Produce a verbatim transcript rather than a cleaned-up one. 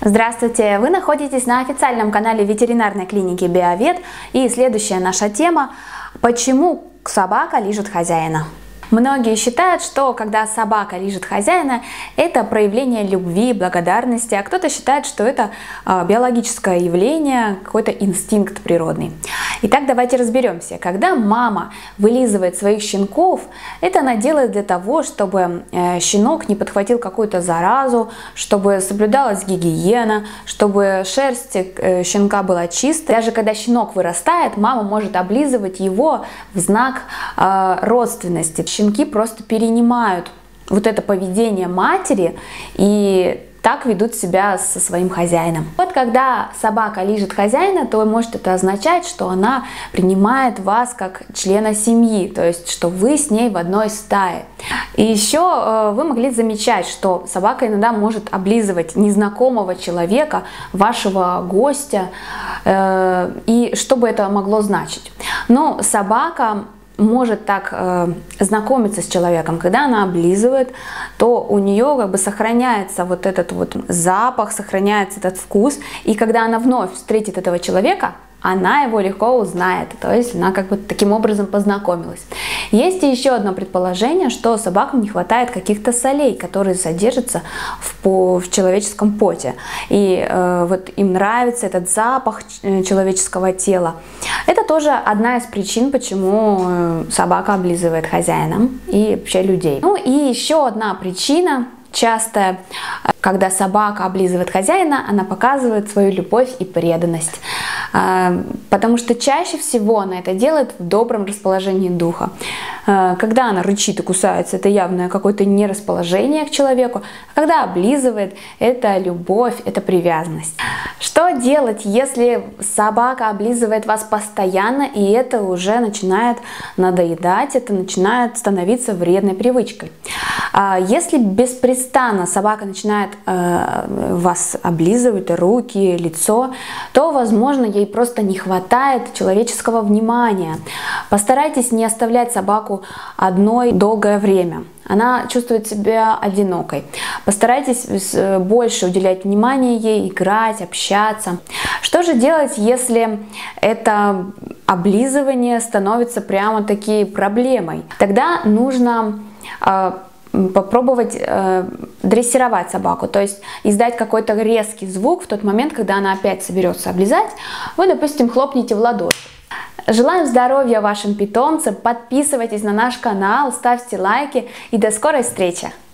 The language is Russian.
Здравствуйте! Вы находитесь на официальном канале ветеринарной клиники Биовет, и следующая наша тема – почему собака лижет хозяина. Многие считают, что когда собака лижет хозяина, это проявление любви, благодарности, а кто-то считает, что это э, биологическое явление, какой-то инстинкт природный. Итак, давайте разберемся. Когда мама вылизывает своих щенков, это она делает для того, чтобы э, щенок не подхватил какую-то заразу, чтобы соблюдалась гигиена, чтобы шерсть э, щенка была чистой. Даже когда щенок вырастает, мама может облизывать его в знак э, родственности. Щенки просто перенимают вот это поведение матери и так ведут себя со своим хозяином. Вот когда собака лижет хозяина, то может это означать, что она принимает вас как члена семьи, то есть что вы с ней в одной стае. И еще вы могли замечать, что собака иногда может облизывать незнакомого человека, вашего гостя, и что бы это могло значить? Ну, собака может так э, знакомиться с человеком, когда она облизывает, то у нее как бы сохраняется вот этот вот запах, сохраняется этот вкус, и когда она вновь встретит этого человека, она его легко узнает, то есть она как бы таким образом познакомилась. Есть и еще одно предположение, что собакам не хватает каких-то солей, которые содержатся в, по, в человеческом поте, и э, вот им нравится этот запах человеческого тела. Это тоже одна из причин, почему собака облизывает хозяина и вообще людей. Ну и еще одна причина. Часто, когда собака облизывает хозяина, она показывает свою любовь и преданность. Потому что чаще всего она это делает в добром расположении духа. Когда она рычит и кусается, это явно какое-то нерасположение к человеку. А когда облизывает, это любовь, это привязанность. Что делать, если собака облизывает вас постоянно, и это уже начинает надоедать, это начинает становиться вредной привычкой? Если беспрестанно собака начинает э, вас облизывать руки, лицо, то, возможно, ей просто не хватает человеческого внимания. Постарайтесь не оставлять собаку одной долгое время. Она чувствует себя одинокой. Постарайтесь больше уделять внимание ей, играть, общаться. Что же делать, если это облизывание становится прямо-таки проблемой? Тогда нужно э, попробовать э, дрессировать собаку, то есть издать какой-то резкий звук в тот момент, когда она опять соберется облизать. Вы, допустим, хлопните в ладоши. Желаем здоровья вашим питомцам, подписывайтесь на наш канал, ставьте лайки и до скорой встречи!